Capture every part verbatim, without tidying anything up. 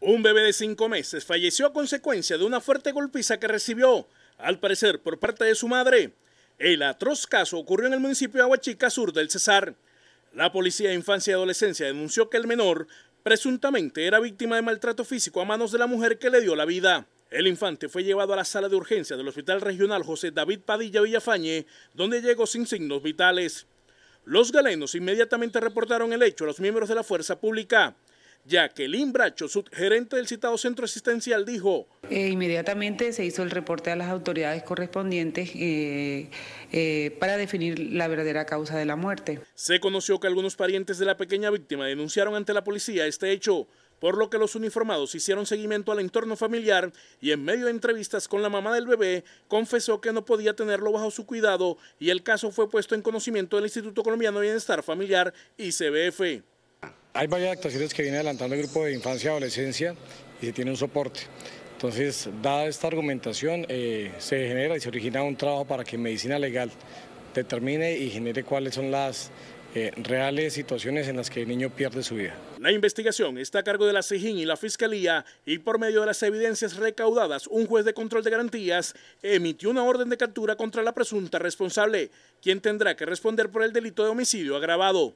Un bebé de cinco meses falleció a consecuencia de una fuerte golpiza que recibió, al parecer por parte de su madre. El atroz caso ocurrió en el municipio de Aguachica, sur del Cesar. La Policía de Infancia y Adolescencia denunció que el menor presuntamente era víctima de maltrato físico a manos de la mujer que le dio la vida. El infante fue llevado a la sala de urgencia del Hospital Regional José David Padilla Villafañe, donde llegó sin signos vitales. Los galenos inmediatamente reportaron el hecho a los miembros de la fuerza pública. Jacqueline Bracho, subgerente del citado centro asistencial, dijo: Eh, inmediatamente se hizo el reporte a las autoridades correspondientes eh, eh, para definir la verdadera causa de la muerte. Se conoció que algunos parientes de la pequeña víctima denunciaron ante la policía este hecho, por lo que los uniformados hicieron seguimiento al entorno familiar y en medio de entrevistas con la mamá del bebé confesó que no podía tenerlo bajo su cuidado y el caso fue puesto en conocimiento del Instituto Colombiano de Bienestar Familiar I C B F. Hay varias actuaciones que viene adelantando el grupo de infancia y adolescencia y se tiene un soporte. Entonces, dada esta argumentación, eh, se genera y se origina un trabajo para que Medicina Legal determine y genere cuáles son las eh, reales situaciones en las que el niño pierde su vida. La investigación está a cargo de la SIJIN y la Fiscalía y por medio de las evidencias recaudadas, un juez de control de garantías emitió una orden de captura contra la presunta responsable, quien tendrá que responder por el delito de homicidio agravado.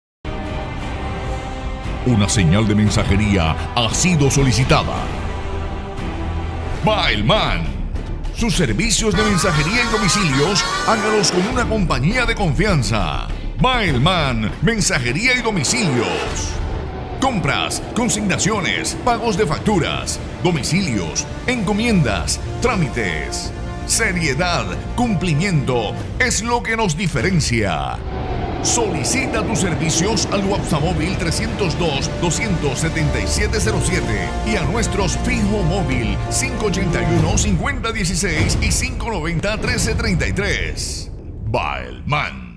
Una señal de mensajería ha sido solicitada. Mailman. Sus servicios de mensajería y domicilios, hágalos con una compañía de confianza. Mailman, mensajería y domicilios. Compras, consignaciones, pagos de facturas, domicilios, encomiendas, trámites. Seriedad, cumplimiento, es lo que nos diferencia. Solicita tus servicios al WhatsApp móvil trescientos dos, doscientos setenta y siete cero siete y a nuestros fijo móvil cinco ochenta y uno, cincuenta dieciséis y cinco noventa, trece treinta y tres. Mailman.